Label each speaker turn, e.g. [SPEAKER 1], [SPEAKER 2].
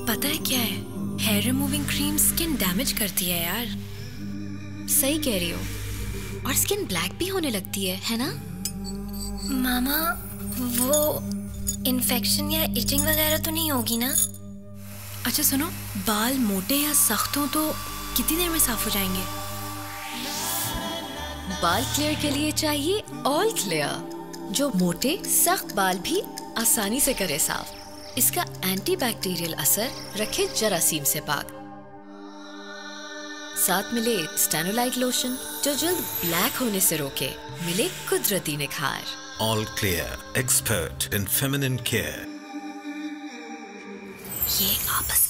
[SPEAKER 1] पता है क्या है, hair removing cream skin damage करती है यार।
[SPEAKER 2] सही कह रही हो, और स्किन ब्लैक भी होने लगती है ना?
[SPEAKER 1] मामा, वो इन्फेक्शन या इचिंग वगैरह तो नहीं होगी ना? अच्छा सुनो, बाल मोटे या सख्त हो तो कितनी देर में साफ हो जाएंगे?
[SPEAKER 2] बाल क्लियर के लिए चाहिए ऑल क्लियर, जो मोटे सख्त बाल भी आसानी से करे साफ। इसका एंटीबैक्टीरियल असर रखे जरासीम से पाक। साथ मिले स्टेनोलाइट लोशन जो जल्द ब्लैक होने से रोके। मिले कुदरती निखार।
[SPEAKER 3] All Clear, expert in feminine care.
[SPEAKER 1] ये आपस